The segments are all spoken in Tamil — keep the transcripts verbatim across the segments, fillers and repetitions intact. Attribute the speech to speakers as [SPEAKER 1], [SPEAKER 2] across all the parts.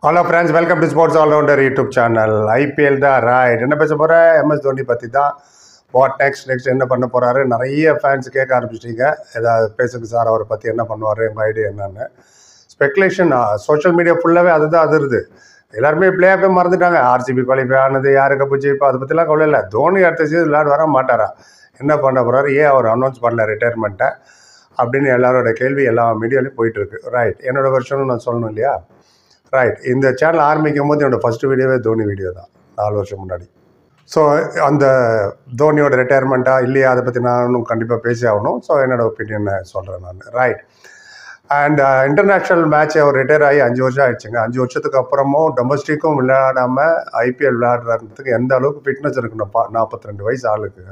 [SPEAKER 1] Hello friends, welcome to sports allrounder YouTube channel. IPL தான் ரைட். என்ன பேச போகிறேன்? எம்எஸ் தோனி பற்றி தான். வாட் நெக்ஸ்ட் நெக்ஸ்ட் என்ன பண்ண போகிறாரு? நிறைய ஃபேன்ஸ் கேட்க ஆரம்பிச்சிட்டீங்க, ஏதாவது பேசுங்க சார், அவரை பற்றி என்ன பண்ணுவார், எங்கள் ஐடியா என்னன்னு. ஸ்பெகுலேஷன் சோஷியல் மீடியா ஃபுல்லாகவே அதுதான் அதிருது. எல்லாருமே பிளே ஆஃபே மறந்துட்டாங்க. ஆர்சிபி குவாலிஃபை ஆனது, யாரு கப்பு ஜெயிப்பா, அதை பற்றிலாம் கவலை இல்லை. தோனி அடுத்த சீசன் விளையாட வர மாட்டாரா? என்ன பண்ண போகிறாரு? ஏன் அவர் அனௌன்ஸ் பண்ணல ரிட்டையர்மெண்ட்டை அப்படின்னு எல்லாரோட கேள்வி எல்லா மீடியாலையும் போயிட்டுருக்கு. ரைட். என்னோட வருஷனும் நான் சொல்லணும் இல்லையா? ரைட். இந்த சேனல் ஆரம்பிக்கும் போது என்னோடய ஃபஸ்ட்டு வீடியோவே தோனி வீடியோ தான், நாலு வருஷம் முன்னாடி. ஸோ அந்த தோனியோட ரிட்டையர்மெண்ட்டாக இல்லையா, அதை பற்றி நானும் கண்டிப்பாக பேசி ஆகணும். ஸோ என்னோடய ஒப்பீனியனை சொல்கிறேன் நான். ரைட். அண்ட் இன்டர்நேஷ்னல் மேட்ச் அவர் ரிட்டையர் ஆகி அஞ்சு வருஷம் ஆயிடுச்சுங்க. அஞ்சு வருஷத்துக்கு அப்புறமும் டொமஸ்டிக்கும் விளையாடாமல் ஐபிஎல் விளையாடுறதுக்கு எந்த அளவுக்கு ஃபிட்னஸ் இருக்குன்னு பா நாற்பத்தி ரெண்டு வயசு ஆளுக்கு.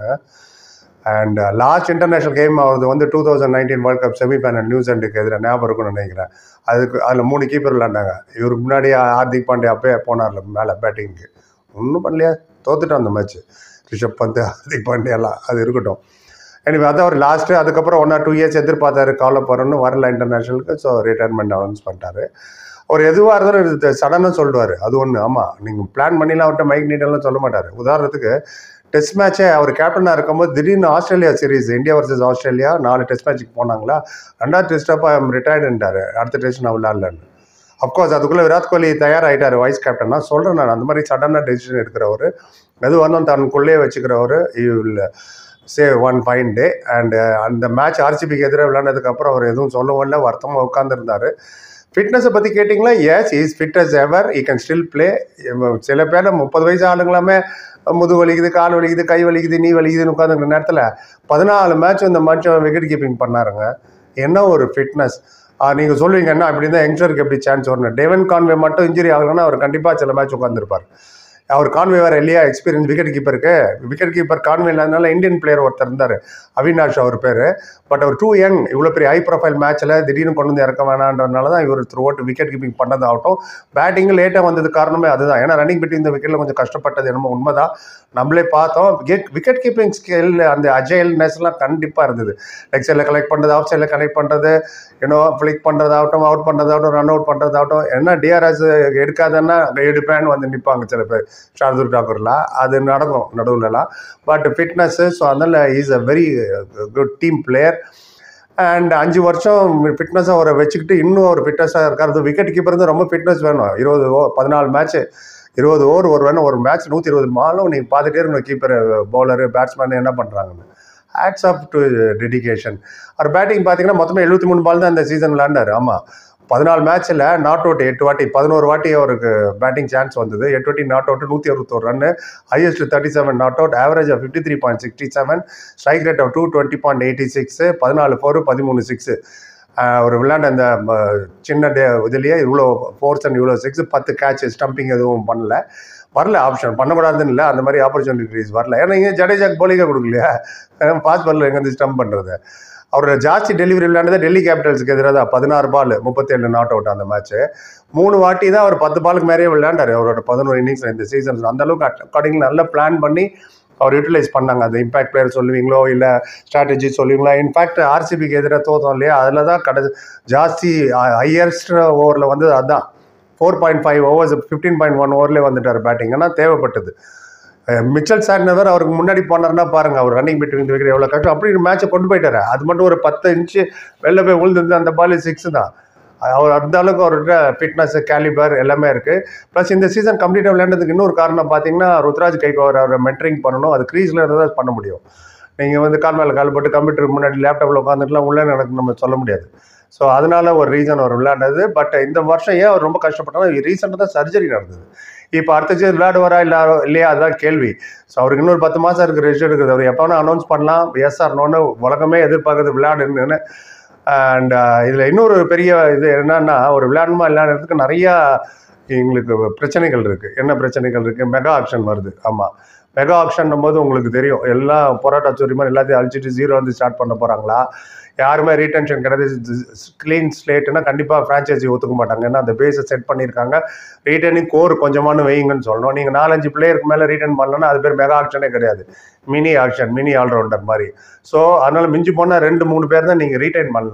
[SPEAKER 1] அண்ட் லாஸ்ட் இன்டர்நேஷ்னல் கேம் அவரது வந்து two thousand nineteen world cup semifinal நியூசிலாண்டுக்கு எதிராக ஞாபகம் இருக்குன்னு நினைக்கிறேன். அதுக்கு அதில் மூணு கீப்பர் விளையாண்டாங்க. இவருக்கு முன்னாடி ஹார்திக் பாண்டியா அப்பே போனார்ல மேலே பேட்டிங்க்கு, ஒன்றும் பண்ணலையா, தோத்துட்டோம் அந்த மேட்ச். ரிஷப் பந்த், ஹார்திக் பாண்டியாலாம் அது இருக்கட்டும். எனவே அதான் அவர் லாஸ்ட்டு. அதுக்கப்புறம் ஒன் ஆர் டூ இயர்ஸ் எதிர்பார்த்தாரு, காலை போகிறோன்னு வரல இன்டர்நேஷ்னலுக்கு. ஸோ ரிட்டையர்மெண்ட் அனௌன்ஸ் பண்ணிட்டாரு. அவர் எதுவாக இருந்தாலும் இது சடனாக சொல்லுவார். அது ஒன்று. ஆமாம், நீங்கள் பிளான் பண்ணிலாம் அவர்கிட்ட மைக் நீட்டெல்லாம் சொல்ல மாட்டார். உதாரணத்துக்கு டெஸ்ட் மேட்ச்சே அவர் கேப்டனாக இருக்கும்போது திடீர்னு Australia series, India versus Australia, நாலு டெஸ்ட் மேட்ச்சுக்கு போனாங்களா, ரெண்டாவது டெஸ்ட் அப்போ ஐம் ரிட்டையர்டுன்ட்டார். அடுத்த டெஸ்ட் நான் விளையாடலன்னு. அஃப்கோர்ஸ் அதுக்குள்ளே விராட் கோலி தயாராகிட்டார் வைஸ் கேப்டனா. சொல்கிறேன் நான், அந்த மாதிரி சடனாக டெசிஷன் எடுக்கிறவர், எது வந்தோம் தனக்குள்ளே வச்சுக்கிறவர். You will save one fine day. And அந்த மேட்ச் ஆர்சிபிக்கு எதிராக விளையாண்டதுக்கப்புறம் அவர் எதுவும் சொல்லவும் இல்லை, வருத்தமாக உட்காந்துருந்தார். ஃபிட்னஸை பற்றி கேட்டிங்களா? Yes, is fit as ever. He can still play. சில பேர் முப்பது வயசு ஆளுங்களாமே முது வலிக்குது, கால் வலிக்குது, கை வலிக்குது, நீ வலிக்குதுன்னு உட்காந்துருக்க நேரத்தில் பதினாலு மேட்ச் இந்த மேட்ச் விக்கெட் கீப்பிங் பண்ணாருங்க. என்ன ஒரு ஃபிட்னஸ்! நீங்கள் சொல்லுவீங்க என்ன அப்படி தான் யங்ஸ்டருக்கு எப்படி சான்ஸ் வரணும்? டேவன் கான்வே மட்டும் இன்ஜுரி ஆகலைன்னா அவர் கண்டிப்பாக சில மேட்ச் உட்காந்துருப்பார். அவர் கான்வே வேறு இல்லையா எக்ஸ்பீரியன்ஸ் விக்கெட் கீப்பருக்கு. விக்கெட் கீப்பர் கான்வே இல்லாதனால இந்தியன் பிளேயர் ஒருத்தர் இருந்தார், அவினாஷ் அவர் பேர். பட் அவர் டூ யங். இவ்வளோ பெரிய ஹை ப்ரொஃபைல் மேட்ச்சில் திடீர்னு கொண்டு வந்து இறக்க வேணான்றதுனால தான் இவர் த்ரூ அவுட் விக்கெட் கீப்பிங் பண்ணதாகட்டும். பேட்டிங்கு லேட்டாக வந்தது காரணமே அதுதான். ஏன்னா ரன்னிங் பிட்வீன் இந்த விக்கெட்டில் கொஞ்சம் கஷ்டப்பட்டது என்னமோ உண்மைதான். நம்மளே பார்த்தோம். விக்கெட் விக்கெட் கீப்பிங் ஸ்கில், அந்த அஜைல்னஸ்லாம் கண்டிப்பாக இருந்தது. லெக் சைடில் கலெக்ட் பண்ணுறது, ஆஃப் சைடில் கலெக்ட் பண்ணுறது, ஏன்னோ ஃப்ளிக் பண்ணுறதாகட்டும், அவுட் பண்ணுறதாகட்டும், ரன் அவுட் பண்ணுறதாகட்டும். என்ன டிஆர்எஸ் எடுக்காதன்னா எடுப்பேன்னு வந்து நிற்பாங்க சில பேர், ஷார்துல் டாக்கூர்லாம். அது நடக்கும் நடுவுலலாம். பட் ஃபிட்னஸ்ஸு, ஸோ அதனால் is a very good team player. And அஞ்சு வருஷம் ஃபிட்னஸாக அவரை வச்சுக்கிட்டு இன்னும் ஒரு ஃபிட்னஸாக இருக்காரு. விக்கெட் கீப்பர் வந்து ரொம்ப ஃபிட்னஸ் வேணும். இருபது ஓ பதினாலு மேட்ச்சு, இருபது ஓவர் ஒரு வேணும், ஒரு மேட்ச் நூற்றி இருபது மாலும் நீங்கள் பார்த்துட்டே இருக்கணும். கீப்பர், பவுலரு, பேட்ஸ்மேன் என்ன பண்ணுறாங்கன்னு. Hats off to dedication. அவர் பேட்டிங் பார்த்தீங்கன்னா மொத்தமாக எழுபத்தி மூணு பால் தான் இந்த சீசன் விளையாண்டார். ஆமாம், பதினாலு மேட்ச்சில் நாட் அவுட் எட்டு வாட்டி, பதினோரு வாட்டி அவருக்கு பேட்டிங் சான்ஸ் வந்தது. எட்டு வாட்டி நாட் அவுட், நூற்றி அறுபத்தோரு run, highest thirty seven not out, average of fifty three point sixty seven, strike rate of two twenty point eighty six, பதினாலு ஃபோரு, பதிமூணு சிக்ஸு. ஒரு விளையாண்ட அந்த சின்ன டே இதுலேயே இவ்வளோ ஃபோர்ஸ் அண்ட் இவ்வளோ சிக்ஸ், பத்து கேட்ச், ஸ்டம்பிங் எதுவும் பண்ணல. வரல, ஆப்ஷன் பண்ணக்கூடாதுன்னு இல்லை, அந்த மாதிரி ஆப்பர்ச்சுனிட்டிஸ் வரல. ஏன்னா இங்கே ஜடேஜாக்கு போலிங்க கொடுக்கலையா, ஃபாஸ்ட் பாலில் எங்கேருந்து ஸ்டம்ப் பண்ணுறது. அவரோட ஜாஸ்தி டெலிவரி விளையாண்டதை டெல்லி கேபிட்டல்ஸுக்கு எதிராக தான், பதினாறு பால், முப்பத்தேழு நாட் அவுட் அந்த மேட்ச்சு. மூணு வாட்டி தான் அவர் பத்து பாலுக்கு மேலேயே விளையாண்டார் அவரோட பதினோரு இன்னிங்ஸ் இந்த சீசன்ஸ். அந்தளவுக்கு அக்கார்டிங் நல்லா பிளான் பண்ணி அவர் யூட்டிலைஸ் பண்ணாங்க. அந்த இம்பாக்ட் பிளேயர் சொல்லுவீங்களோ இல்லை ஸ்ட்ராட்டஜி சொல்லுவீங்களோ. இன்ஃபேக்ட் ஆர்சிபிக்கு எதிராக தோத்தோம் இல்லையா, அதில் தான் கடை ஜாஸ்தி ஹையஸ்ட் ஓவரில் வந்து அதுதான் four point five overs, fifteen point one ஓவர்லேயே வந்துட்டார் பேட்டிங். ஆனால் தேவைப்பட்டது. மிச்சல் சாட்னர் அவருக்கு முன்னாடி போனார்னா பாருங்க, அவர் ரன்னிங் பிட்வீன் இந்த விக்கெட் எவ்வளோ கஷ்டம். அப்படி மேட்சை கொண்டு போயிட்டார். அது மட்டும் ஒரு பத்து இன்ச்சு வெளில போய் விழுந்து அந்த பால் சிக்ஸ் தான். அவர் அந்த அளவுக்கு அவர்கிட்ட ஃபிட்னஸ், கேலிபர் எல்லாமே இருக்குது. ப்ளஸ் இந்த சீசன் கம்ப்ளீட்டாக விளையாண்டதுக்கு இன்னொரு காரணம் பார்த்தீங்கன்னா, ருத்ராஜ் கைகோர் அவரை மென்டரிங் பண்ணணும். அது க்ரீஸில் இருந்தால் பண்ண முடியும். நீங்கள் வந்து கால் மேலே கால் போட்டு கம்ப்யூட்டருக்கு முன்னாடி லேப்டாப்பில் உட்காந்துட்டுலாம் உள்ளே எனக்கு நம்ம சொல்ல முடியாது. ஸோ அதனால ஒரு ரீசன் அவர் விளையாண்டது. பட் இந்த வருஷம் ஏன் அவர் ரொம்ப கஷ்டப்பட்டாலும், ரீசெண்டாக தான் சர்ஜரி நடந்தது. இப்போ அடுத்த சீசன் விளையாடுவாரா இல்லை இல்லையா, அதுதான் கேள்வி. ஸோ அவருக்கு இன்னொரு பத்து மாதம் இருக்குது, ரெஸ்ட் எடுக்குது. அவர் எப்போனா அனௌன்ஸ் பண்ணலாம், எஸ் ஆர் நோன்னு உலகமே எதிர்பார்க்குறது விளையாடுன்னு. அண்ட் இதில் இன்னொரு பெரிய இது என்னன்னா, ஒரு விளையாடணுமா விளையாடுறதுக்கு நிறையா எங்களுக்கு பிரச்சனைகள் இருக்குது. என்ன பிரச்சனைகள் இருக்குது? மெகா ஆப்ஷன் வருது. ஆமாம், மெகா ஆப்ஷன் போது உங்களுக்கு தெரியும், எல்லாம் பொரோட்டா சோரி மாதிரி எல்லாத்தையும் அழிச்சிட்டு ஜீரோ வந்து ஸ்டார்ட் பண்ண போகிறாங்களா, யாருமே ரீடென்ஷன் கிடையாது. க்ளீன் ஸ்லேட்டுன்னா கண்டிப்பாக ஃப்ரான்ச்சைசி ஒத்துக்க மாட்டாங்க. ஏன்னா அந்த பேஸை செட் பண்ணியிருக்காங்க. ரீட்டர்னிங் கோர் கொஞ்சமான வைங்கன்னு சொல்லணும். நீங்கள் நாலஞ்சு பிளேயருக்கு மேலே ரீட்டர்ன் பண்ணலன்னா அது பேர் மெகா ஆக்ஷனே கிடையாது, மினி ஆக்ஷன், மினி ஆல்ரவுண்டர் மாதிரி. ஸோ அதனால் மிஞ்சி போனால் ரெண்டு மூணு பேர் தான் நீங்கள் ரீட்டைன் பண்ணலாம்.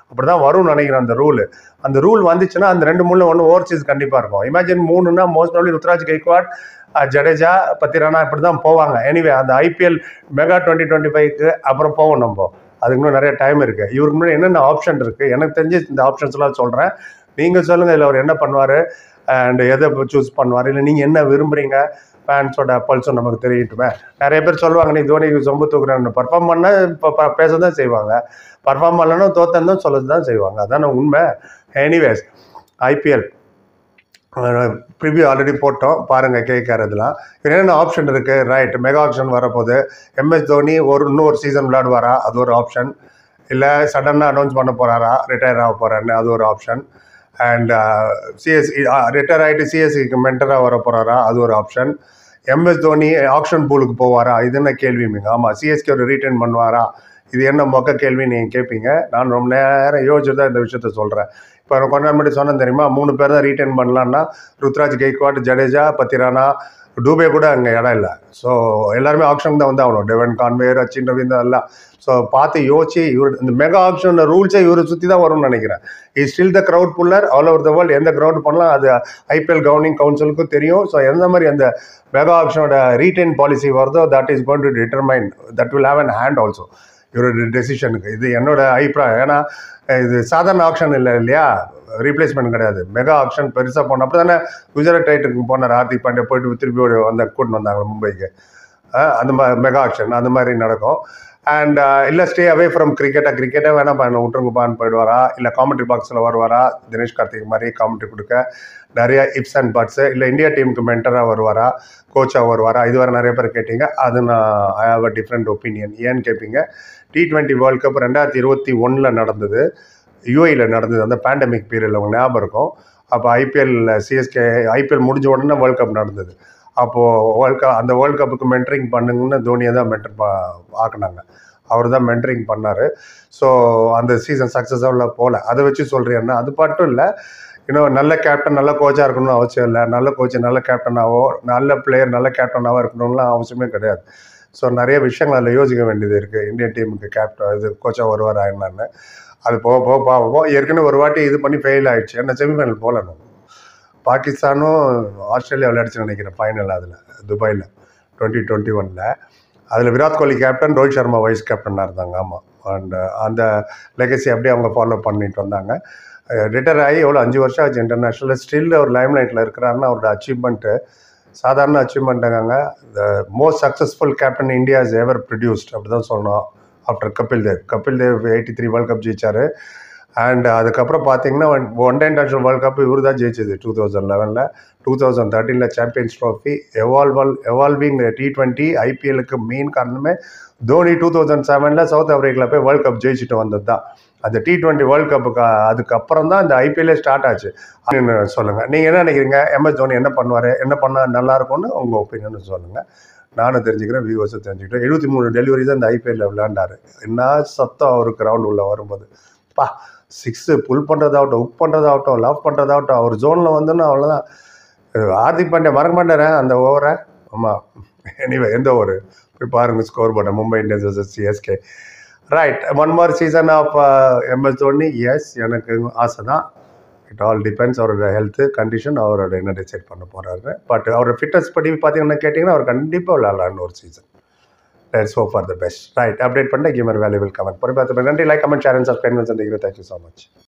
[SPEAKER 1] அப்படி தான் வரும்னு நினைக்கிறேன் அந்த ரூல். அந்த ரூல் வந்துச்சுன்னா அந்த ரெண்டு மூணு ஒன்று ஓவர்சீஸ் கண்டிப்பாக இருக்கும். இமேஜின் மூணுன்னா மோஸ்ட் ப்ராபப்லி ருத்ராஜ் கெய்க்வாட், ஜடேஜா, பத்திரானா இப்படி தான் போவாங்க. எனிவே அந்த ஐபிஎல் மெகா டுவெண்ட்டி டுவெண்ட்டி ஃபைவ்க்கு அப்புறம் போவோம் நம்ம. அதுக்கு இன்னும் நிறைய டைம் இருக்குது. இவருக்கு முன்னாடி என்னென்ன ஆப்ஷன் இருக்குது எனக்கு தெரிஞ்சு இந்த ஆப்ஷன்ஸ்லாம் சொல்கிறேன். நீங்கள் சொல்லுங்கள் இதில் அவர் என்ன பண்ணுவார் அண்ட் எதை சூஸ் பண்ணுவார், இல்லை நீங்கள் என்ன விரும்புகிறீங்க, ஃபேன்ஸோட பல்ஸும் நமக்கு தெரியட்டுமே. நிறைய பேர் சொல்லுவாங்க நீ தோனிக்கு சொம்பு தூக்குறான்னு. பர்ஃபார்ம் பண்ணால் இப்போ பேச தான் செய்வாங்க, பர்ஃபார்ம் பண்ணலன்னா தோத்தன்னு தான் சொல்ல தான் செய்வாங்க. அதான உண்மை. எனிவேஸ் ஐபிஎல் ப்ரிவியூ ஆல்ரெடி போட்டோம், பாருங்கள் கேட்கறதுலாம். என்னென்ன ஆப்ஷன் இருக்குது. ரைட், மெகா ஆப்ஷன் வரப்போகுது. எம்எஸ் தோனி ஒரு இன்னும் ஒரு சீசன் விளையாடுவாரா, அது ஒரு ஆப்ஷன். இல்லை சடனாக அனௌன்ஸ் பண்ண போகிறாரா, ரிட்டையர் ஆக போகிறாருன்னு, அது ஒரு ஆப்ஷன். அண்ட் சிஎஸ்சி ரிட்டையர் ஆகிட்டு சிஎஸ்சிக்கு மென்டராக வர போகிறாரா, அது ஒரு ஆப்ஷன். எம்எஸ் தோனி ஆப்ஷன் பூலுக்கு போவாரா, இது என்ன கேள்விங்க. ஆமாம், சிஎஸ்கே ஒரு ரீட்டைன் பண்ணுவாரா, இது என்ன மொக்க கேள்வி நீங்கள் கேட்பீங்க. நான் ரொம்ப நேரம் யோசிச்சு தான் இந்த விஷயத்த சொல்கிறேன். இப்போ கொஞ்ச நேரம் முன்னாடி சொன்னேன் தெரியுமா, மூணு பேர் தான் ரீட்டைன் பண்ணலான்னா ருத்ராஜ் கெய்க்வாட், ஜடேஜா, பத்திரானா, டூபே கூட அங்கே இடம் இல்லை. ஸோ எல்லாருமே ஆப்ஷன் தான் வந்து ஆகணும். டெவன் கான்வே, ரச்சின் ரவீந்தர் எல்லாம். ஸோ பார்த்து யோசிச்சு இவர் இந்த மெகா ஆப்ஷன் ரூல்ஸே இவரை சுற்றி தான் வரும்னு நினைக்கிறேன். Is still the crowd puller all over the world. எந்த க்ரௌட் பண்ணலாம் அது ஐபிஎல் கவர்னிங் கவுன்சிலுக்கும் தெரியும். ஸோ எந்த மாதிரி அந்த மெகா ஆப்ஷனோட ரீட்டைன் பாலிசி வருதோ that is going to determine, that will have an hand also இவரோட டெசிஷனுக்கு. இது என்னோட அபிப்பிராயம். ஏன்னா இது சாதாரண ஆப்ஷன் இல்லை இல்லையா, ரீப்ளேஸ்மெண்ட் கிடையாது. மெகா ஆப்ஷன் பெருசாக போனோம். அப்போ தானே குஜராத் டைட்டனுக்கு போனார் ஹார்திக் பாண்டியா, போயிட்டு திருப்பி வந்த கூட்டின்னு வந்தாங்க மும்பைக்கு. அந்த மாதிரி மெகா ஆப்ஷன் அந்த மாதிரி நடக்கும். அண்ட் இல்லை ஸ்டே அவே ஃப்ரம் கிரிக்கெட்டாக கிரிக்கெட்டை வேணாம் பண்ண விட்டுருங்கப்பான்னு போயிடுவாரா, இல்லை காமெண்ட்ரி பாக்ஸில் வருவாரா, தினேஷ் கார்த்திக் மாதிரி காமெண்ட்ரி கொடுக்க நிறைய இப்ஸ் அண்ட் பட்ஸு, இல்லை இந்தியா டீமுக்கு மென்டராக வருவாரா, கோச்சாக வருவாரா, இது வரை நிறைய பேர் கேட்டீங்க. அது நான் ஐ ஹாவ் அ டிஃப்ரெண்ட் ஒப்பீனியன். ஏன்னு கேட்பீங்க, டி ட்வெண்ட்டி வேர்ல்டு கப் ரெண்டாயிரத்தி இருபத்தி ஒன்றில் நடந்தது, யூஏயில் நடந்தது. அந்த பேண்டமிக் பீரியடில் உங்களுக்கு ஞாபகம் இருக்கும். அப்போ ஐபிஎல் சிஎஸ்கே ஐபிஎல் முடிஞ்ச உடனே வேர்ல்டு கப் நடந்தது. அப்போது வேர்ல்டு கப் அந்த வேர்ல்டு கப்புக்கு மென்டரிங் பண்ணுங்கன்னு தோனியை தான் மென்டர் பா ஆக்குனாங்க. அவர் தான் மென்டரிங் பண்ணார். ஸோ அந்த சீசன் சக்ஸஸ்ஃபுல்லாக போகல. அதை வச்சு சொல்கிறேன்னா அது மட்டும் இல்லை, இன்னும் நல்ல கேப்டன் நல்ல கோச்சாக இருக்கணும்னு அவசியம் இல்லை. நல்ல கோச்சு நல்ல கேப்டனாகவோ, நல்ல பிளேயர் நல்ல கேப்டனாகவோ இருக்கணும்லாம் அவசியமே கிடையாது. ஸோ நிறைய விஷயங்கள் அதில் யோசிக்க வேண்டியது இருக்குது. இந்தியன் டீமுக்கு கேப்டன் இது கோச்சாக வருவார் என்னன்னு அது போக போக பார்ப்போம். ஏற்கனவே ஒரு வாட்டி இது பண்ணி ஃபெயில் ஆகிடுச்சு. ஏன்னா செமிஃபைனல் போகலணும். பாகிஸ்தானும் ஆஸ்திரேலியா விளையாடிச்சு நினைக்கிறேன் ஃபைனல், அதில் துபாயில் டுவெண்ட்டி டுவெண்ட்டி ஒனில். அதில் விராட் கோலி கேப்டன், ரோஹித் சர்மா வைஸ் கேப்டனாக இருந்தாங்க. ஆமாம், அண்ட் அந்த லெகசி அப்படியே அவங்க ஃபாலோ பண்ணிட்டு வந்தாங்க. ரிட்டையர் ஆகி எவ்வளோ அஞ்சு வருஷம் ஆச்சு இன்டர்நேஷ்னலில். ஸ்டில் அவர் லைம் லைட்டில் இருக்கிறாருன்னா அவரோட அச்சீவ்மெண்ட்டு சாதாரண அச்சீவ்மெண்ட்டுங்க. The most successful captain India is ever produced அப்படி தான் சொல்லணும். After Kapil Dev Kapil Dev eighty three world cup ஜெயிச்சார். அண்ட் அதுக்கப்புறம் பார்த்தீங்கன்னா one day international world cup இவர் தான் ஜெயிச்சது டூ தௌசண்ட் லெவனில். டூ தௌசண்ட் தேர்ட்டீனில் சாம்பியன்ஸ் ட்ராஃபி. எவால்வல் எவால்விங் டி ட்வெண்ட்டி ஐபிஎலுக்கு மெயின் காரணமே தோனி டூ தௌசண்ட் செவனில் சவுத் ஆஃப்ரிக்காவில் போய் வேர்ல்டு கப் ஜெயிச்சுட்டு வந்தது தான். அந்த டி ட்வெண்ட்டி வேர்ல்டு கப்புக்கு அதுக்கப்புறம் தான் இந்த ஐபிஎல்லே ஸ்டார்ட் ஆச்சு. அப்படின்னு சொல்லுங்கள். நீங்கள் என்ன நினைக்கிறீங்க, எம்எஸ் தோனி என்ன பண்ணுவார், என்ன பண்ணால் நல்லாயிருக்கும்னு உங்கள் ஒப்பீனியன் சொல்லுங்கள். நானும் தெரிஞ்சுக்கிறேன், வியூவர்ஸும் தெரிஞ்சுக்கிட்டேன். எழுபத்தி மூணு டெலிவரி தான் இந்த ஐபிஎல்லில் விளையாண்டார். என்ன சத்தம் அவருக்கு கிரவுண்ட் உள்ள வரும்போது. பா, சிக்ஸு புல் பண்ணுறதாகட்டும், உக் பண்ணுறதாகட்டும், லவ் பண்ணுறதாகட்டும், அவர் ஜோனில் வந்துன்னு அவ்வளோதான். ஹார்திக் பாண்டியா மறக்க மாட்டேறேன் அந்த ஓவரை. ஆமாம், எனிவே எந்த ஓவர் போய் பாருங்கள் ஸ்கோர் போட்ட Mumbai Indians versus CSK. Right, one more season of MS Dhoni. Yes, எனக்கு ஆசை தான். இட் ஆல் டிபெண்ட்ஸ் அவரோட ஹெல்த்து கண்டிஷன், அவரோட என்ன டிசைட் பண்ண போகிறாரு. பட் அவரோட ஃபிட்னஸ் படி பார்த்தீங்கன்னா கேட்டிங்கன்னா அவர் கண்டிப்பாக விளையாடலான்னு ஒரு season. Let's hope for the best. Right, update பண்ண கிவ் யுவர் வேல்யூபிள் கமெண்ட். பொறுப்பாக நன்றி. Like, comment, share and subscribe சந்திக்கிறேன். Thank you so much.